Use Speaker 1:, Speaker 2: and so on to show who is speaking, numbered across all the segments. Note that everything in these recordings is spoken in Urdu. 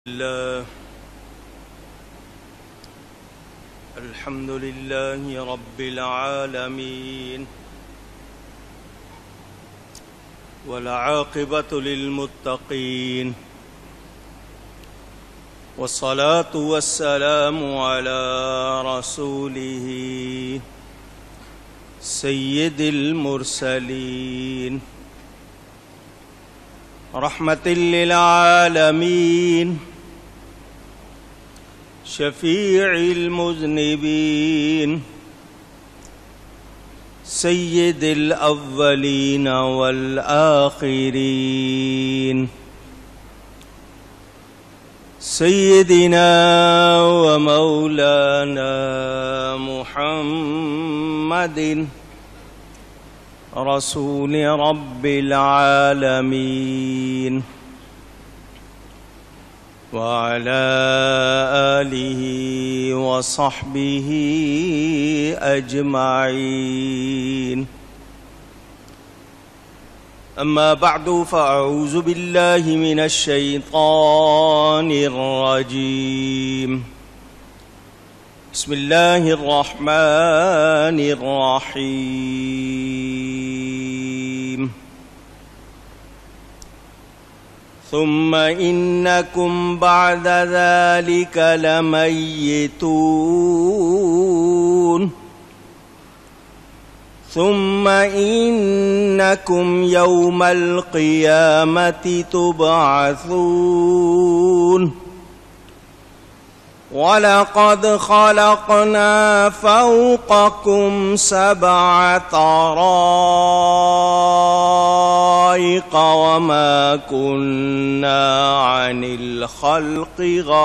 Speaker 1: الحمد لله رب العالمين والعاقبة للمتقين والصلاة والسلام على رسوله سيد المرسلين رحمة للعالمين شفيع المذنبين سيد الأولين والآخرين سيدنا ومولانا محمد رسول رب العالمين وعلى آله وصحبه أجمعين أما بعد فأعوذ بالله من الشيطان الرجيم بسم الله الرحمن الرحيم ثم إنكم بعد ذلك لميتون ثم إنكم يوم القيامة تبعثون ولقد خلقنا فوقكم 7 طرائق وما كنا عن الخلق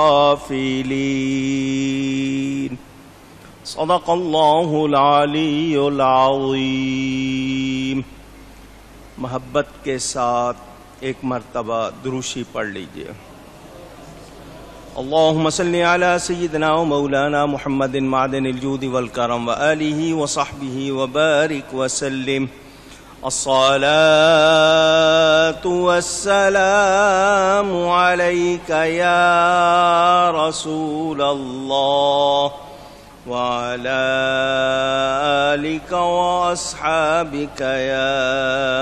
Speaker 1: غافلين صدق الله العلی العظیم۔ محبت کے ساتھ ایک مرتبہ دروشی پڑھ لیجئے۔ اللهم صل على سيدنا ومولانا محمد معدن الجود والكرم وآله وصحبه وبارك وسلم الصلاة والسلام عليك يا رسول الله وعلى آلك وأصحابك يا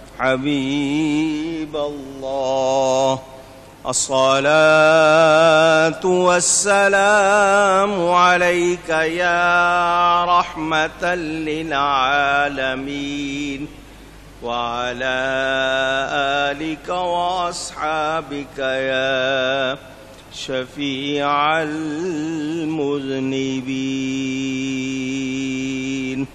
Speaker 1: حبيب الله الصلاة والسلام عليك يا رحمة للعالمين وعلى آلك وأصحابك يا شفيع المذنبين۔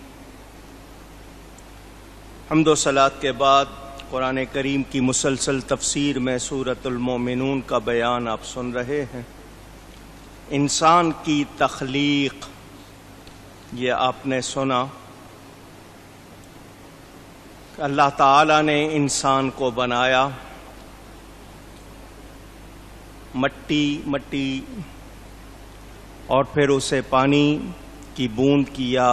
Speaker 1: حمد و صلاۃ کے بعد قرآن کریم کی مسلسل تفسیر میں سورۃ المومنون کا بیان آپ سن رہے ہیں۔ انسان کی تخلیق، یہ آپ نے سنا، اللہ تعالیٰ نے انسان کو بنایا، مٹی اور پھر اسے پانی کی بوند کیا،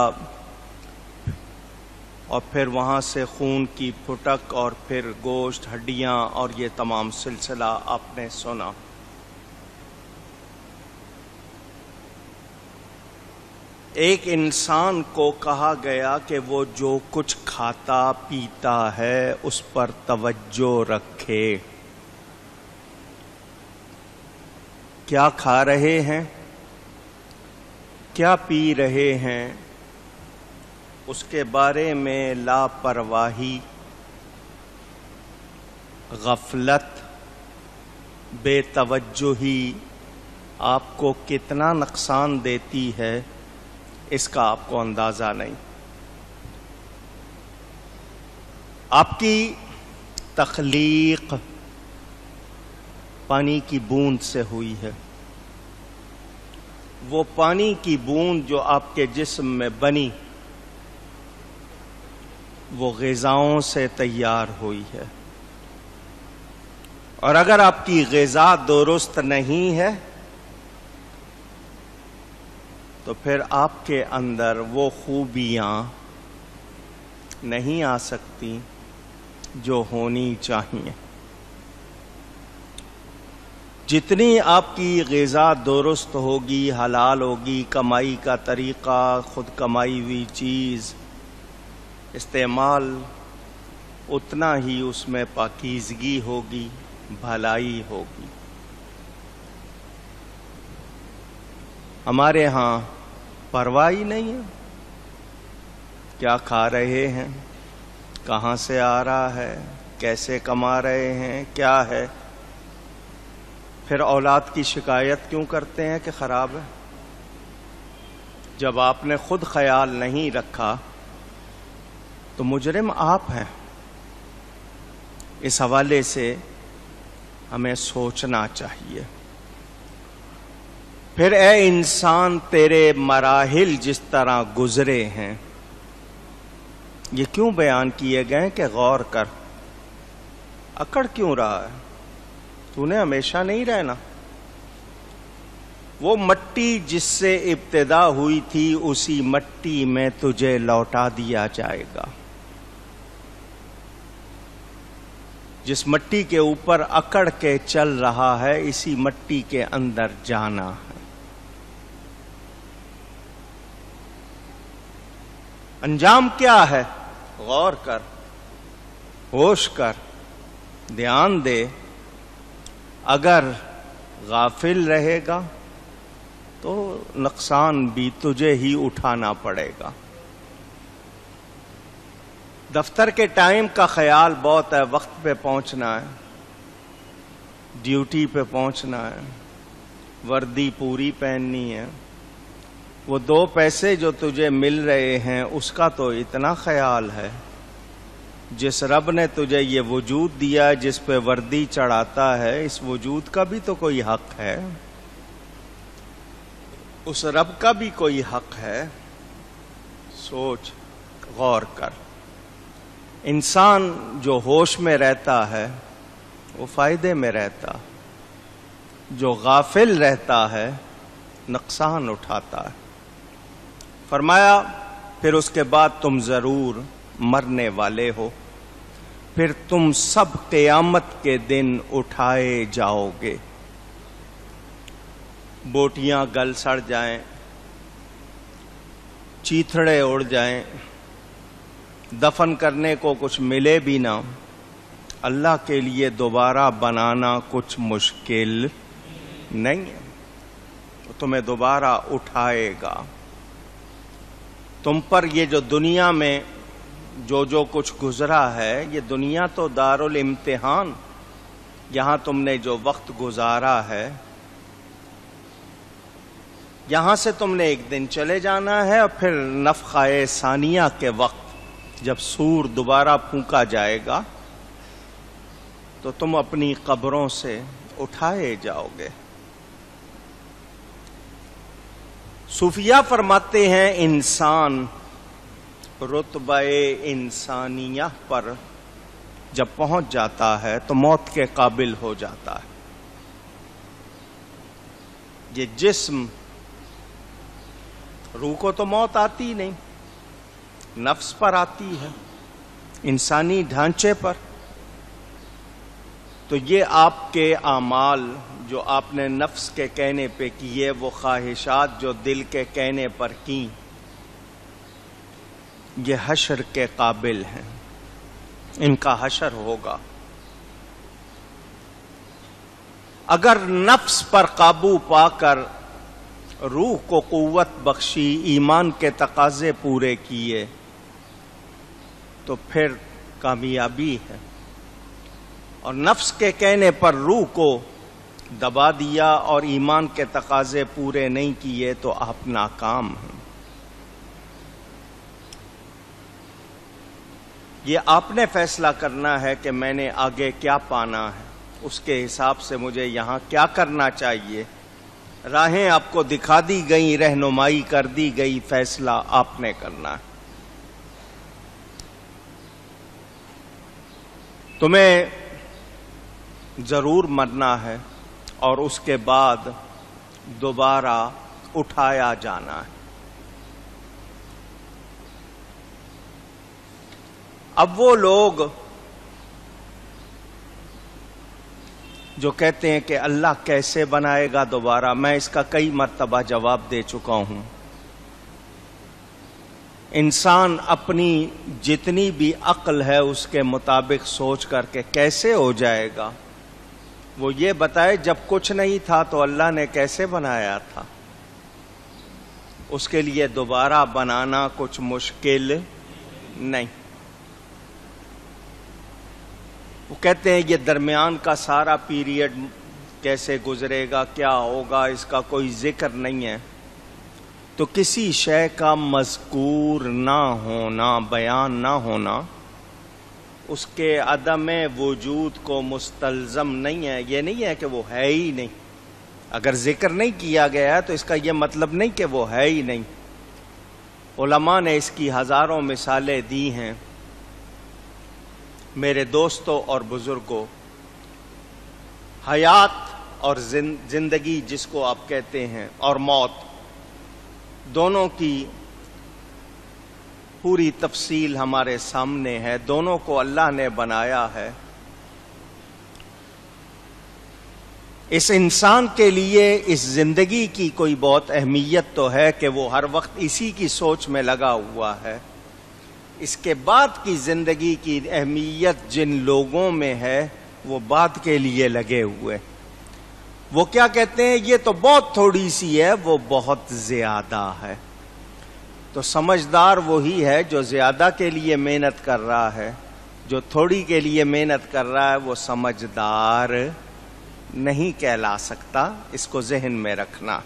Speaker 1: اور پھر وہاں سے خون کی پھٹک، اور پھر گوشت، ہڈیاں، اور یہ تمام سلسلہ آپ نے سنا۔ ایک انسان کو کہا گیا کہ وہ جو کچھ کھاتا پیتا ہے اس پر توجہ رکھے۔ کیا کھا رہے ہیں، کیا پی رہے ہیں، اس کے بارے میں لاپرواہی، غفلت، بے توجہی آپ کو کتنا نقصان دیتی ہے اس کا آپ کو اندازہ نہیں۔ آپ کی تخلیق پانی کی بوند سے ہوئی ہے۔ وہ پانی کی بوند جو آپ کے جسم میں بنی وہ غذاؤں سے تیار ہوئی ہے، اور اگر آپ کی غذا درست نہیں ہے تو پھر آپ کے اندر وہ خوبیاں نہیں آ سکتی جو ہونی چاہیے۔ جتنی آپ کی غذا درست ہوگی، حلال ہوگی، کمائی کا طریقہ، خود کمائی ہوئی چیز استعمال، اتنا ہی اس میں پاکیزگی ہوگی، بھلائی ہوگی۔ ہمارے ہاں پرواہ ہی نہیں ہے کیا کھا رہے ہیں، کہاں سے آ رہا ہے، کیسے کما رہے ہیں، کیا ہے۔ پھر اولاد کی شکایت کیوں کرتے ہیں کہ خراب ہے؟ جب آپ نے خود خیال نہیں رکھا تو مجرم آپ ہیں۔ اس حوالے سے ہمیں سوچنا چاہیے۔ پھر اے انسان، تیرے مراحل جس طرح گزرے ہیں یہ کیوں بیان کیے گئے کہ غور کر۔ اکڑ کیوں رہا ہے؟ تو نے ہمیشہ نہیں رہنا۔ وہ مٹی جس سے ابتدا ہوئی تھی اسی مٹی میں تجھے لوٹا دیا جائے گا۔ جس مٹی کے اوپر اکڑ کے چل رہا ہے اسی مٹی کے اندر جانا ہے۔ انجام کیا ہے؟ غور کر، ہوش کر، دھیان دے۔ اگر غافل رہے گا تو نقصان بھی تجھے ہی اٹھانا پڑے گا۔ دفتر کے ٹائم کا خیال بہت ہے، وقت پہ پہنچنا ہے، ڈیوٹی پہ پہنچنا ہے، وردی پوری پہننی ہے۔ وہ 2 پیسے جو تجھے مل رہے ہیں اس کا تو اتنا خیال ہے۔ جس رب نے تجھے یہ وجود دیا، جس پہ وردی چڑھاتا ہے، اس وجود کا بھی تو کوئی حق ہے، اس رب کا بھی کوئی حق ہے۔ سوچ، غور کر۔ انسان جو ہوش میں رہتا ہے وہ فائدے میں رہتا، جو غافل رہتا ہے نقصان اٹھاتا ہے۔ فرمایا پھر اس کے بعد تم ضرور مرنے والے ہو، پھر تم سب قیامت کے دن اٹھائے جاؤ گے۔ بوٹیاں گل سڑ جائیں، چیتھڑے اڑ جائیں، دفن کرنے کو کچھ ملے بھی نہ، اللہ کے لیے دوبارہ بنانا کچھ مشکل نہیں ہے۔ تمہیں دوبارہ اٹھائے گا۔ تم پر یہ جو دنیا میں جو کچھ گزرا ہے، یہ دنیا تو دارالامتحان، یہاں تم نے جو وقت گزارا ہے یہاں سے تم نے ایک دن چلے جانا ہے، اور پھر نفخہ ثانیہ کے وقت جب سور دوبارہ پھونکا جائے گا تو تم اپنی قبروں سے اٹھائے جاؤ گے۔ صوفیہ فرماتے ہیں انسان رتبہ انسانیہ پر جب پہنچ جاتا ہے تو موت کے قابل ہو جاتا ہے۔ یہ جسم، روح کو تو موت آتی نہیں، نفس پر آتی ہے، انسانی ڈھانچے پر۔ تو یہ آپ کے اعمال جو آپ نے نفس کے کہنے پہ کیے، وہ خواہشات جو دل کے کہنے پر کی، یہ حشر کے قابل ہیں، ان کا حشر ہوگا۔ اگر نفس پر قابو پا کر روح کو قوت بخشی، ایمان کے تقاضے پورے کیے تو پھر کامیابی ہے، اور نفس کے کہنے پر روح کو دبا دیا اور ایمان کے تقاضے پورے نہیں کیے تو آپ ناکام ہیں۔ یہ آپ نے فیصلہ کرنا ہے کہ میں نے آگے کیا پانا ہے، اس کے حساب سے مجھے یہاں کیا کرنا چاہیے۔ راہیں آپ کو دکھا دی گئی، رہنمائی کر دی گئی، فیصلہ آپ نے کرنا ہے۔ تمہیں ضرور مرنا ہے اور اس کے بعد دوبارہ اٹھایا جانا ہے۔ اب وہ لوگ جو کہتے ہیں کہ اللہ کیسے بنائے گا دوبارہ، میں اس کا کئی مرتبہ جواب دے چکا ہوں۔ انسان اپنی جتنی بھی عقل ہے اس کے مطابق سوچ کر کے کیسے ہو جائے گا، وہ یہ بتائے جب کچھ نہیں تھا تو اللہ نے کیسے بنایا تھا۔ اس کے لیے دوبارہ بنانا کچھ مشکل نہیں۔ وہ کہتے ہیں یہ درمیان کا سارا پیریڈ کیسے گزرے گا، کیا ہوگا، اس کا کوئی ذکر نہیں ہے۔ تو کسی شے کا مذکور نہ ہونا، بیان نہ ہونا، اس کے عدم وجود کو مستلزم نہیں ہے۔ یہ نہیں ہے کہ وہ ہے ہی نہیں۔ اگر ذکر نہیں کیا گیا ہے تو اس کا یہ مطلب نہیں کہ وہ ہے ہی نہیں۔ علماء نے اس کی ہزاروں مثالیں دی ہیں۔ میرے دوستوں اور بزرگوں، حیات اور زندگی جس کو آپ کہتے ہیں اور موت، دونوں کی پوری تفصیل ہمارے سامنے ہے۔ دونوں کو اللہ نے بنایا ہے۔ اس انسان کے لیے اس زندگی کی کوئی بہت اہمیت تو ہے کہ وہ ہر وقت اسی کی سوچ میں لگا ہوا ہے۔ اس کے بعد کی زندگی کی اہمیت جن لوگوں میں ہے وہ بعد کے لیے لگے ہوئے۔ وہ کیا کہتے ہیں، یہ تو بہت تھوڑی سی ہے، وہ بہت زیادہ ہے۔ تو سمجھدار وہی ہے جو زیادہ کے لیے محنت کر رہا ہے۔ جو تھوڑی کے لیے محنت کر رہا ہے وہ سمجھدار نہیں کہلا سکتا۔ اس کو ذہن میں رکھنا۔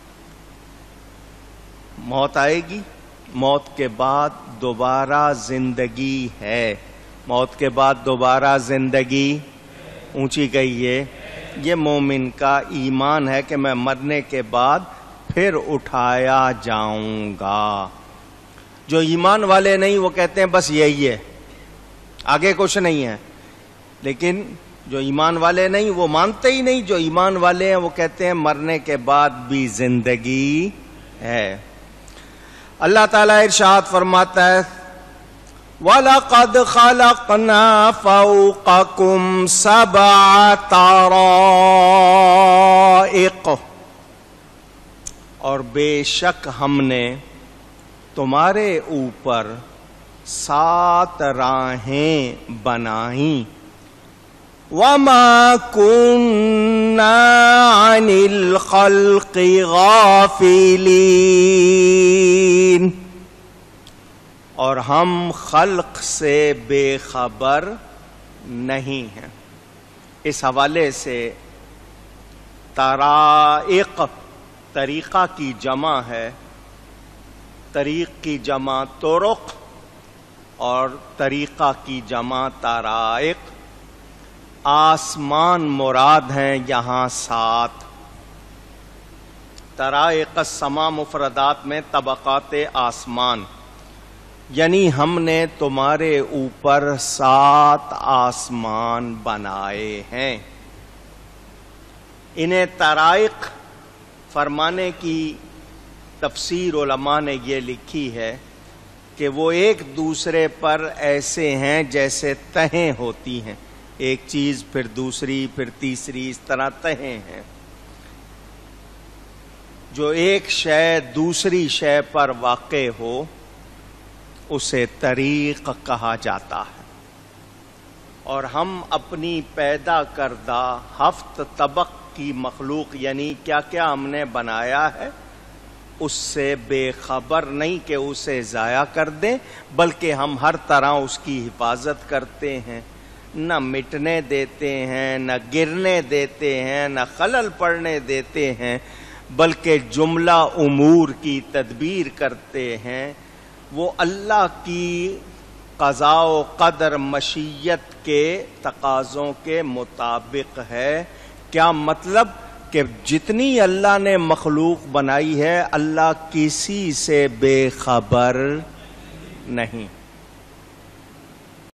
Speaker 1: موت آئے گی، موت کے بعد دوبارہ زندگی ہے۔ موت کے بعد دوبارہ زندگی، اونچی کہیے، یہ مومن کا ایمان ہے کہ میں مرنے کے بعد پھر اٹھایا جاؤں گا۔ جو ایمان والے نہیں وہ کہتے ہیں بس یہی ہے، آگے کچھ نہیں ہے۔ لیکن جو ایمان والے نہیں وہ مانتے ہی نہیں۔ جو ایمان والے ہیں وہ کہتے ہیں مرنے کے بعد بھی زندگی ہے۔ اللہ تعالیٰ ارشاد فرماتا ہے وَلَقَدْ خَلَقْنَا فَوْقَكُمْ سَبْعَ طَرَائِقَ، اور بے شک ہم نے تمہارے اوپر 7 راہیں بنائیں۔ وَمَا كُنَّا عَنِ الْخَلْقِ غَافِلِينَ، اور ہم خلق سے بے خبر نہیں ہیں۔ اس حوالے سے طرائق طریقہ کی جمع ہے۔ طریق کی جمع طرق اور طریقہ کی جمع طرائق۔ آسمان مراد ہیں یہاں 7۔ طرائق السما مفردات میں طبقات آسمان، یعنی ہم نے تمہارے اوپر 7 آسمان بنائے ہیں۔ انہیں طرائق فرمانے کی تفسیر علماء نے یہ لکھی ہے کہ وہ ایک دوسرے پر ایسے ہیں جیسے تہیں ہوتی ہیں، ایک چیز پھر دوسری پھر تیسری، اس طرح تہیں ہیں۔ جو ایک شے دوسری شے پر واقع ہو اسے طریق کہا جاتا ہے۔ اور ہم اپنی پیدا کردہ 7 طبق کی مخلوق، یعنی کیا کیا ہم نے بنایا ہے، اس سے بے خبر نہیں کہ اسے ضائع کر دیں، بلکہ ہم ہر طرح اس کی حفاظت کرتے ہیں، نہ مٹنے دیتے ہیں، نہ گرنے دیتے ہیں، نہ خلل پڑنے دیتے ہیں، بلکہ جملہ امور کی تدبیر کرتے ہیں۔ وہ اللہ کی قضاء و قدر مشیت کے تقاضوں کے مطابق ہے۔ کیا مطلب؟ کہ جتنی اللہ نے مخلوق بنائی ہے اللہ کسی سے بے خبر نہیں۔